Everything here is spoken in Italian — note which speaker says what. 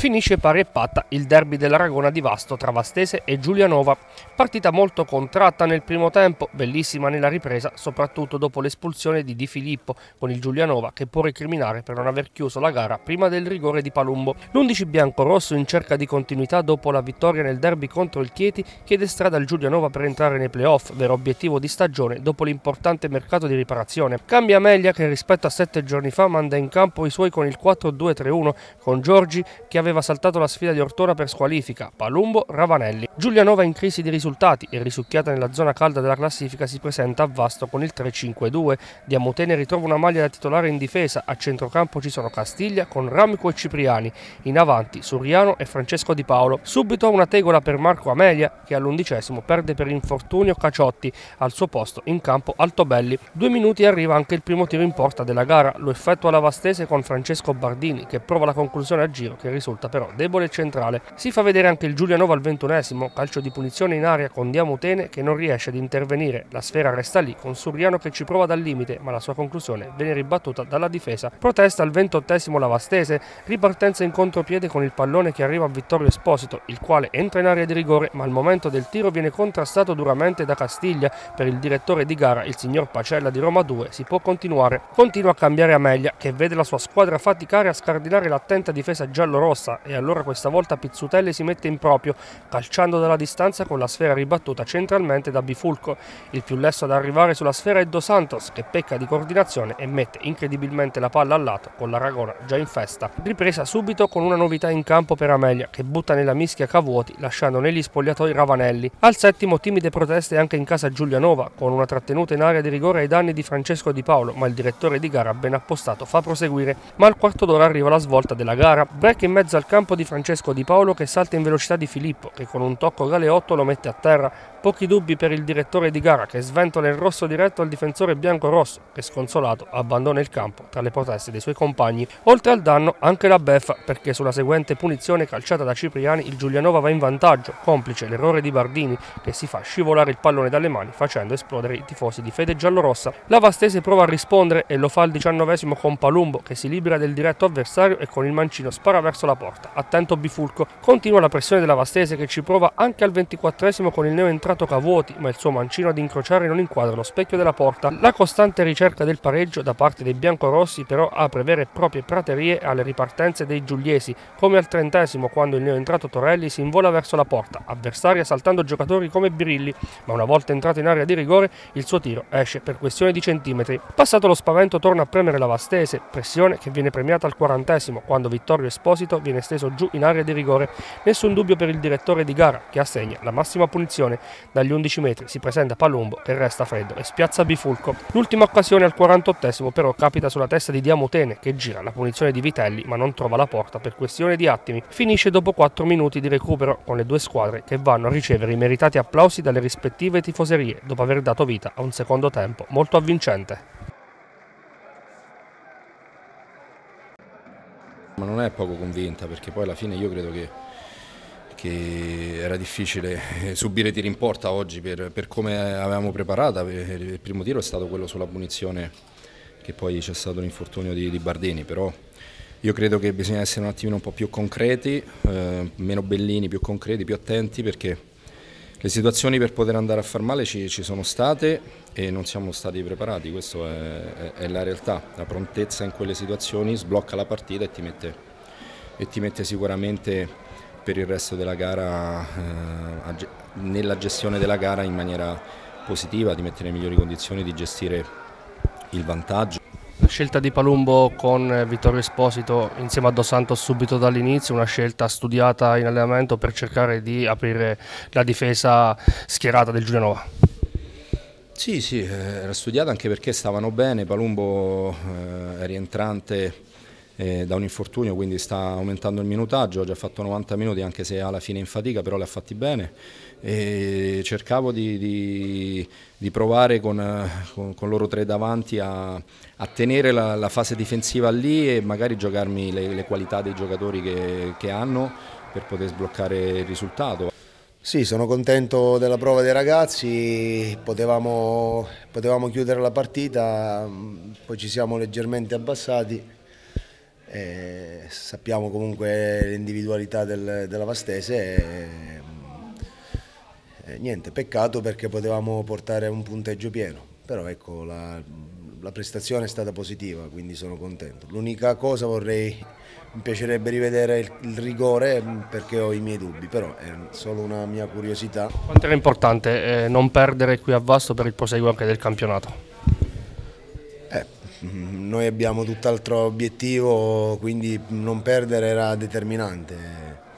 Speaker 1: Finisce pari e patta il derby dell'Aragona di Vasto tra Vastese e Giulianova. Partita molto contratta nel primo tempo, bellissima nella ripresa, soprattutto dopo l'espulsione di Di Filippo, con il Giulianova che può recriminare per non aver chiuso la gara prima del rigore di Palumbo. L'11 bianco-rosso, in cerca di continuità dopo la vittoria nel derby contro il Chieti, chiede strada al Giulianova per entrare nei playoff, vero obiettivo di stagione dopo l'importante mercato di riparazione. Cambia Melia, che rispetto a 7 giorni fa manda in campo i suoi con il 4-2-3-1, con Giorgi che aveva saltato la sfida di Ortona per squalifica, Palumbo, Ravanelli. Giulianova in crisi di risultati e risucchiata nella zona calda della classifica si presenta a Vasto con il 3-5-2. Diamutene ritrova una maglia da titolare in difesa, a centrocampo ci sono Castiglia con Ramico e Cipriani, in avanti Suriano e Francesco Di Paolo. Subito una tegola per Marco Amelia che all'11° perde per infortunio Caciotti, al suo posto in campo Altobelli. 2 minuti e arriva anche il primo tiro in porta della gara, lo effettua la Vastese con Francesco Bardini che prova la conclusione a giro che risulta però debole e centrale. Si fa vedere anche il Giulianova al 21°, calcio di punizione in area con Diamutene che non riesce ad intervenire, la sfera resta lì con Suriano che ci prova dal limite ma la sua conclusione viene ribattuta dalla difesa. Protesta al 28° la Vastese, ripartenza in contropiede con il pallone che arriva a Vittorio Esposito, il quale entra in area di rigore ma al momento del tiro viene contrastato duramente da Castiglia. Per il direttore di gara, il signor Pacella di Roma 2, si può continuare. Continua a cambiare Amelia che vede la sua squadra faticare a scardinare l'attenta difesa giallorossa e allora questa volta Pizzutelli si mette in proprio, calciando dalla distanza con la sfera ribattuta centralmente da Bifulco. Il più lesso ad arrivare sulla sfera è Dos Santos che pecca di coordinazione e mette incredibilmente la palla al lato con l'Aragona già in festa. Ripresa subito con una novità in campo per Amelia che butta nella mischia Cavuoti lasciando negli spogliatoi Ravanelli. Al 7° timide proteste anche in casa Giulianova con una trattenuta in area di rigore ai danni di Francesco Di Paolo ma il direttore di gara ben appostato fa proseguire. Ma al quarto d'ora arriva la svolta della gara, break in mezzo al campo di Francesco Di Paolo che salta in velocità di Filippo che con un tocco galeotto lo mette a terra. Pochi dubbi per il direttore di gara che sventola il rosso diretto al difensore bianco-rosso che sconsolato abbandona il campo tra le proteste dei suoi compagni. Oltre al danno anche la beffa perché sulla seguente punizione calciata da Cipriani il Giulianova va in vantaggio, complice l'errore di Bardini che si fa scivolare il pallone dalle mani facendo esplodere i tifosi di fede giallorossa. La Vastese prova a rispondere e lo fa al 19° con Palumbo che si libera del diretto avversario e con il mancino spara verso la porta. Attento Bifulco. Continua la pressione della Vastese che ci prova anche al 24° con il neoentrato Cavuoti ma il suo mancino ad incrociare non inquadra lo specchio della porta. La costante ricerca del pareggio da parte dei biancorossi però apre vere e proprie praterie alle ripartenze dei giuliesi, come al 30° quando il neoentrato Torelli si invola verso la porta, avversaria saltando giocatori come Birilli, ma una volta entrato in area di rigore il suo tiro esce per questione di centimetri. Passato lo spavento torna a premere la Vastese, pressione che viene premiata al 40° quando Vittorio Esposito viene steso giù in area di rigore. Nessun dubbio per il direttore di gara che assegna la massima punizione. Dagli 11 metri si presenta Palumbo che resta freddo e spiazza Bifulco. L'ultima occasione al 48° però capita sulla testa di Diamutene che gira la punizione di Vitelli ma non trova la porta per questione di attimi. Finisce dopo 4 minuti di recupero con le due squadre che vanno a ricevere i meritati applausi dalle rispettive tifoserie dopo aver dato vita a un secondo tempo molto avvincente.
Speaker 2: Ma non è poco convinta perché poi alla fine io credo che era difficile subire tiri in porta oggi per come avevamo preparata. Il primo tiro è stato quello sulla punizione che poi c'è stato l'infortunio di Bardini, però io credo che bisogna essere un attimino un po' più concreti, meno bellini, più concreti, più attenti perché le situazioni per poter andare a far male ci sono state e non siamo stati preparati, questa è la realtà. La prontezza in quelle situazioni sblocca la partita e ti mette sicuramente per il resto della gara, nella gestione della gara in maniera positiva, ti mette nelle migliori condizioni di gestire il vantaggio.
Speaker 1: La scelta di Palumbo con Vittorio Esposito insieme a Dos Santos subito dall'inizio, una scelta studiata in allenamento per cercare di aprire la difesa schierata del Giulianova.
Speaker 2: Sì, era studiata anche perché stavano bene, Palumbo è rientrante da un infortunio, quindi sta aumentando il minutaggio, ha già fatto 90 minuti anche se alla fine in fatica, però li ha fatti bene e cercavo di provare con loro tre davanti a tenere la fase difensiva lì e magari giocarmi le qualità dei giocatori che hanno per poter sbloccare il risultato.
Speaker 3: Sì, sono contento della prova dei ragazzi, potevamo chiudere la partita, poi ci siamo leggermente abbassati. Sappiamo comunque l'individualità della Vastese niente, peccato perché potevamo portare un punteggio pieno, però ecco la prestazione è stata positiva, quindi sono contento. L'unica cosa mi piacerebbe rivedere il rigore perché ho i miei dubbi, però è solo una mia curiosità.
Speaker 1: Quanto era importante non perdere qui a Vasto per il proseguo anche del campionato?
Speaker 3: Noi abbiamo tutt'altro obiettivo, quindi non perdere era determinante.